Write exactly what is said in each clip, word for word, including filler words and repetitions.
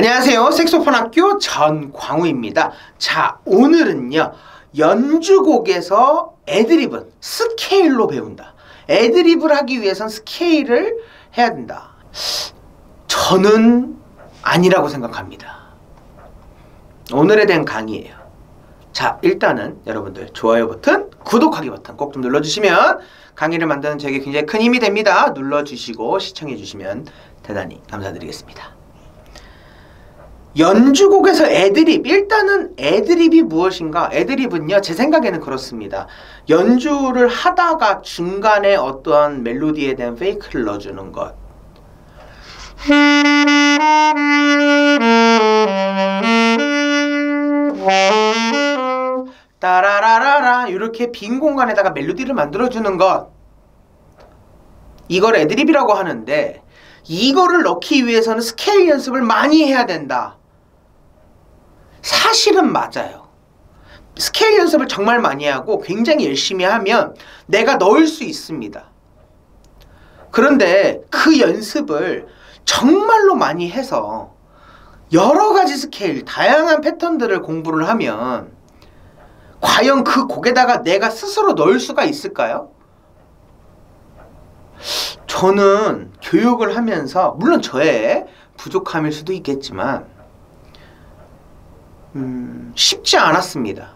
안녕하세요. 색소폰 학교 전광우입니다. 자, 오늘은요 연주곡에서 애드리브, 스케일로 배운다. 애드리브를 하기 위해선 스케일을 해야 된다. 저는 아니라고 생각합니다. 오늘에 대한 강의예요. 자, 일단은 여러분들 좋아요 버튼, 구독하기 버튼 꼭 좀 눌러주시면 강의를 만드는 저에게 굉장히 큰 힘이 됩니다. 눌러주시고 시청해주시면 대단히 감사드리겠습니다. 연주곡에서 애드립, 일단은 애드립이 무엇인가? 애드립은요, 제 생각에는 그렇습니다. 연주를 하다가 중간에 어떠한 멜로디에 대한 페이크를 넣어주는 것. 따라라라라 이렇게 빈 공간에다가 멜로디를 만들어주는 것, 이걸 애드립이라고 하는데, 이거를 넣기 위해서는 스케일 연습을 많이 해야 된다. 사실은 맞아요. 스케일 연습을 정말 많이 하고 굉장히 열심히 하면 내가 넣을 수 있습니다. 그런데 그 연습을 정말로 많이 해서 여러 가지 스케일, 다양한 패턴들을 공부를 하면 과연 그 곡에다가 내가 스스로 넣을 수가 있을까요? 저는 교육을 하면서, 물론 저의 부족함일 수도 있겠지만 음, 쉽지 않았습니다.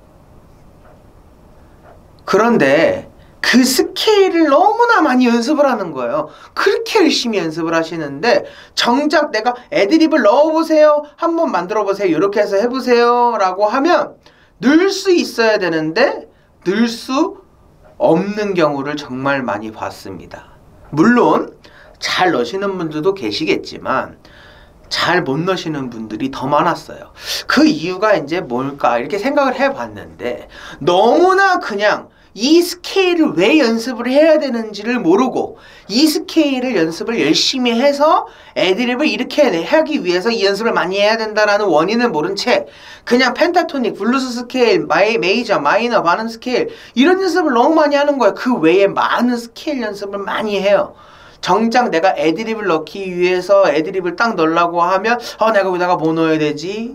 그런데 그 스케일을 너무나 많이 연습을 하는 거예요. 그렇게 열심히 연습을 하시는데 정작 내가 애드립을 넣어보세요, 한번 만들어보세요, 이렇게 해서 해보세요 라고 하면 늘 수 있어야 되는데 늘 수 없는 경우를 정말 많이 봤습니다. 물론 잘 넣으시는 분들도 계시겠지만 잘 못 넣으시는 분들이 더 많았어요. 그 이유가 이제 뭘까 이렇게 생각을 해봤는데, 너무나 그냥 이 스케일을 왜 연습을 해야 되는지를 모르고 이 스케일을 연습을 열심히 해서 애드립을 이렇게 하기 위해서 이 연습을 많이 해야 된다라는 원인을 모른 채 그냥 펜타토닉, 블루스 스케일, 마이, 메이저, 마이너, 반음 스케일 이런 연습을 너무 많이 하는 거예요. 그 외에 많은 스케일 연습을 많이 해요. 정작 내가 애드립을 넣기 위해서 애드립을 딱 넣으려고 하면 아, 내가 여기다가 뭐 넣어야 되지?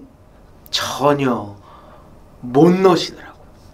전혀 못 넣으시더라고요.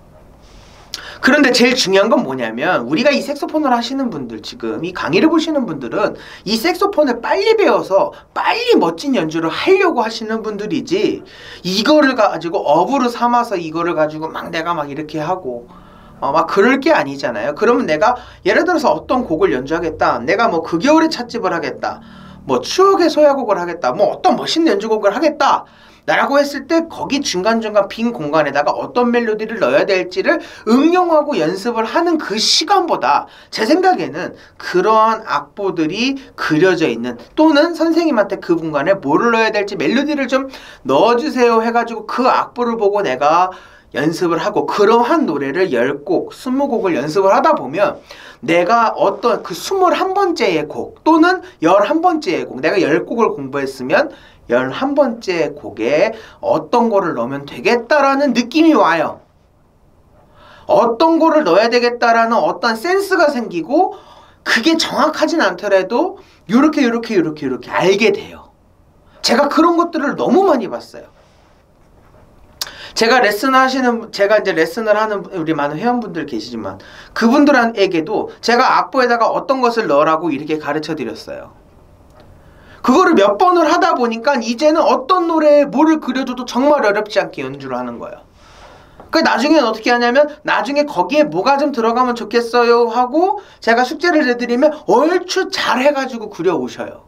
그런데 제일 중요한 건 뭐냐면, 우리가 이 색소폰을 하시는 분들, 지금 이 강의를 보시는 분들은 이 색소폰을 빨리 배워서 빨리 멋진 연주를 하려고 하시는 분들이지, 이거를 가지고 업으로 삼아서 이거를 가지고 막 내가 막 이렇게 하고 어, 막 그럴 게 아니잖아요. 그러면 내가 예를 들어서 어떤 곡을 연주하겠다, 내가 뭐 그 겨울의 찻집을 하겠다, 뭐 추억의 소야곡을 하겠다, 뭐 어떤 멋있는 연주곡을 하겠다 라고 했을 때 거기 중간중간 빈 공간에다가 어떤 멜로디를 넣어야 될지를 응용하고 연습을 하는 그 시간보다 제 생각에는 그러한 악보들이 그려져 있는, 또는 선생님한테 그 공간에 뭐를 넣어야 될지 멜로디를 좀 넣어주세요 해가지고 그 악보를 보고 내가 연습을 하고, 그러한 노래를 열 곡, 스무 곡을 연습을 하다 보면 내가 어떤 그 스물한 번째의 곡 또는 열한 번째의 곡, 내가 열 곡을 공부했으면 열한 번째 곡에 어떤 거를 넣으면 되겠다라는 느낌이 와요. 어떤 거를 넣어야 되겠다라는 어떤 센스가 생기고, 그게 정확하진 않더라도 요렇게 요렇게 요렇게 요렇게 알게 돼요. 제가 그런 것들을 너무 많이 봤어요. 제가 레슨을 하시는, 제가 이제 레슨을 하는 우리 많은 회원분들 계시지만 그분들에게도 제가 악보에다가 어떤 것을 넣으라고 이렇게 가르쳐 드렸어요. 그거를 몇 번을 하다 보니까 이제는 어떤 노래에 뭐를 그려줘도 정말 어렵지 않게 연주를 하는 거예요. 그 나중에는 어떻게 하냐면, 나중에 거기에 뭐가 좀 들어가면 좋겠어요 하고 제가 숙제를 해드리면 얼추 잘 해가지고 그려오셔요.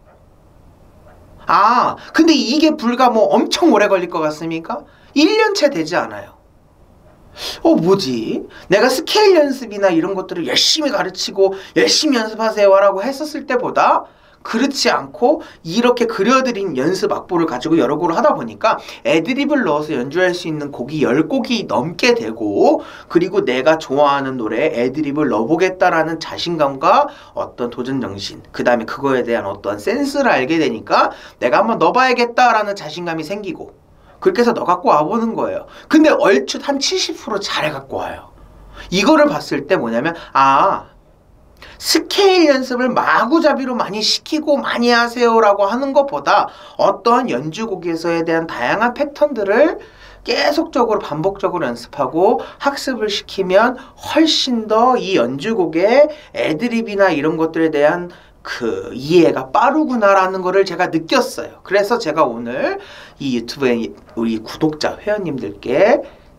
아, 근데 이게 불과 뭐 엄청 오래 걸릴 것 같습니까? 일 년 채 되지 않아요. 어, 뭐지? 내가 스케일 연습이나 이런 것들을 열심히 가르치고 열심히 연습하세요 라고 했었을 때보다 그렇지 않고 이렇게 그려드린 연습 악보를 가지고 여러 곡을 하다 보니까 애드립을 넣어서 연주할 수 있는 곡이 열 곡이 넘게 되고, 그리고 내가 좋아하는 노래에 애드립을 넣어보겠다라는 자신감과 어떤 도전정신, 그 다음에 그거에 대한 어떤 센스를 알게 되니까 내가 한번 넣어봐야겠다라는 자신감이 생기고, 그렇게 해서 넣어 갖고 와보는 거예요. 근데 얼추 한 칠십 퍼센트 잘 해갖고 와요. 이거를 봤을 때 뭐냐면, 아, 스케일 연습을 마구잡이로 많이 시키고 많이 하세요라고 하는 것보다 어떠한 연주곡에서에 대한 다양한 패턴들을 계속적으로 반복적으로 연습하고 학습을 시키면 훨씬 더 이 연주곡의 애드립이나 이런 것들에 대한 그 이해가 빠르구나라는 거를 제가 느꼈어요. 그래서 제가 오늘 이 유튜브에 우리 구독자 회원님들께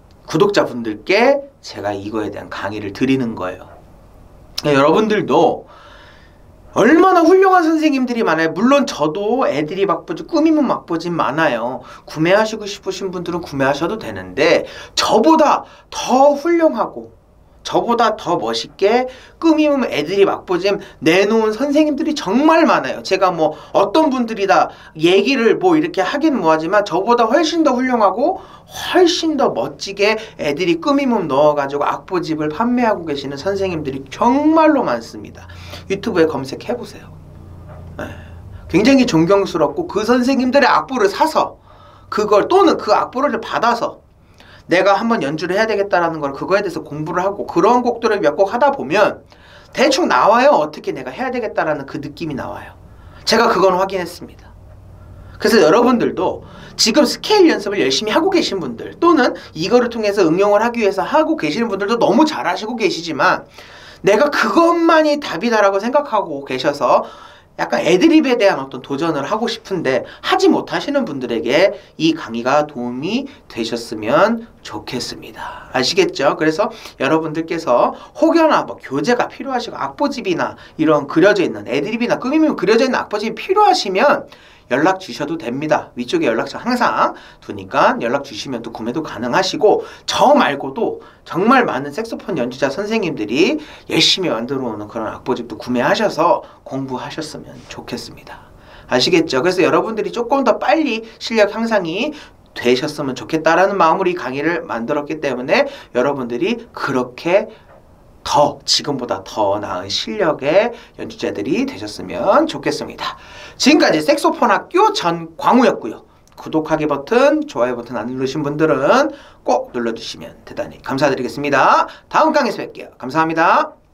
구독자분들께 제가 이거에 대한 강의를 드리는 거예요. 여러분들도 얼마나 훌륭한 선생님들이 많아요. 물론 저도 애드립 악보집, 꾸미문 악보집 많아요. 구매하시고 싶으신 분들은 구매하셔도 되는데 저보다 더 훌륭하고 저보다 더 멋있게 꾸미문 애드립 악보집 내놓은 선생님들이 정말 많아요. 제가 뭐 어떤 분들이 다 얘기를 뭐 이렇게 하긴 뭐하지만 저보다 훨씬 더 훌륭하고 훨씬 더 멋지게 애드립 꾸미문 넣어가지고 악보집을 판매하고 계시는 선생님들이 정말로 많습니다. 유튜브에 검색해보세요. 네. 굉장히 존경스럽고 그 선생님들의 악보를 사서 그걸 또는 그 악보를 받아서 내가 한번 연주를 해야 되겠다라는 걸 그거에 대해서 공부를 하고 그런 곡들을 몇 곡 하다 보면 대충 나와요. 어떻게 내가 해야 되겠다라는 그 느낌이 나와요. 제가 그건 확인했습니다. 그래서 여러분들도 지금 스케일 연습을 열심히 하고 계신 분들 또는 이거를 통해서 응용을 하기 위해서 하고 계시는 분들도 너무 잘하시고 계시지만 내가 그것만이 답이다라고 생각하고 계셔서 약간 애드립에 대한 어떤 도전을 하고 싶은데 하지 못하시는 분들에게 이 강의가 도움이 되셨으면 좋겠습니다. 아시겠죠? 그래서 여러분들께서 혹여나 뭐 교재가 필요하시고 악보집이나 이런 그려져 있는 애드립이나 꾸미면 그려져 있는 악보집이 필요하시면 연락 주셔도 됩니다. 위쪽에 연락처 항상 두니까 연락 주시면 또 구매도 가능하시고 저 말고도 정말 많은 색소폰 연주자 선생님들이 열심히 만들어 오는 그런 악보집도 구매하셔서 공부하셨으면 좋겠습니다. 아시겠죠? 그래서 여러분들이 조금 더 빨리 실력 향상이 되셨으면 좋겠다라는 마음으로 이 강의를 만들었기 때문에 여러분들이 그렇게 더 지금보다 더 나은 실력의 연주자들이 되셨으면 좋겠습니다. 지금까지 색소폰 학교 전광우였고요. 구독하기 버튼, 좋아요 버튼 안 누르신 분들은 꼭 눌러주시면 대단히 감사드리겠습니다. 다음 강의에서 뵐게요. 감사합니다.